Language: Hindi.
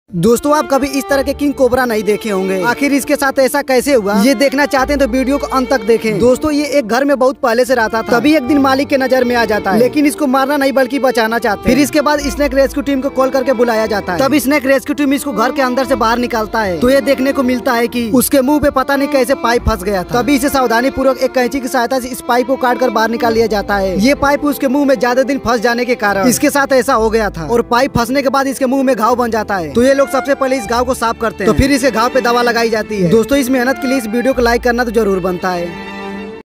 दोस्तों आप कभी इस तरह के किंग कोबरा नहीं देखे होंगे। आखिर इसके साथ ऐसा कैसे हुआ, ये देखना चाहते हैं तो वीडियो को अंत तक देखें। दोस्तों ये एक घर में बहुत पहले से रहता था, तभी एक दिन मालिक के नजर में आ जाता है, लेकिन इसको मारना नहीं बल्कि बचाना चाहते हैं। फिर इसके बाद स्नेक रेस्क्यू टीम को कॉल करके बुलाया जाता है। तब स्नेक रेस्क्यू टीम इसको घर के अंदर से बाहर निकालता है, तो ये देखने को मिलता है कि उसके मुंह पे पता नहीं कैसे पाइप फंस गया था। तभी इसे सावधानी पूर्वक एक कैंची की सहायता से इस पाइप को काट कर बाहर निकाल लिया जाता है। ये पाइप उसके मुंह में ज्यादा दिन फंस जाने के कारण इसके साथ ऐसा हो गया था, और पाइप फंसने के बाद इसके मुंह में घाव बन जाता है। तो ये लोग सबसे पहले इस घाव को साफ करते हैं, तो फिर इसे घाव पे दवा लगाई जाती है। दोस्तों इस मेहनत के लिए इस वीडियो को लाइक करना तो जरूर बनता है।